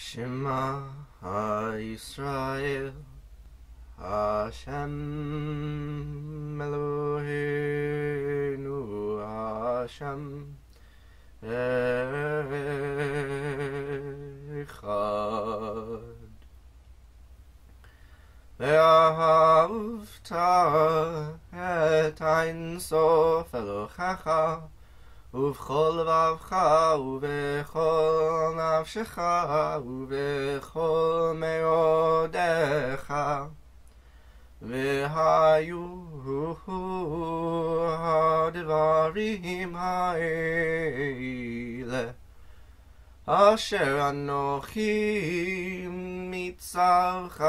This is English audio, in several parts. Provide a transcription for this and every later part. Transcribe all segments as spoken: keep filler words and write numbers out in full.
Shema Yisrael Hashem Eloheinu Hashem Echad Vahafta et Ein Sof Elohecha ובכל לבבך ובכל נפשך ובכל מאודך והיו הדברים האלה אשר אנוכי מצווך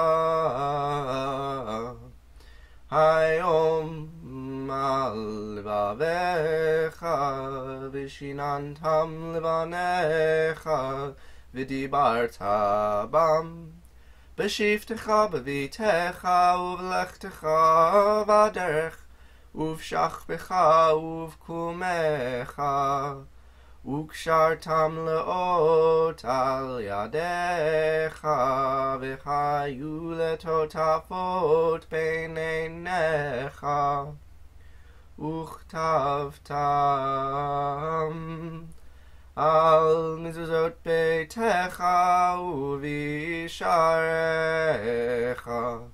היום על לבביך ושיננתם לבניך ודיברת בם בשבתך בביתך ובלכתך בדרך ובשכבך ובקומך וקשרתם לאות על ידיך והיו לטוטפות בין עיניך וכתבתם על מזוזות ביתך ובשעריך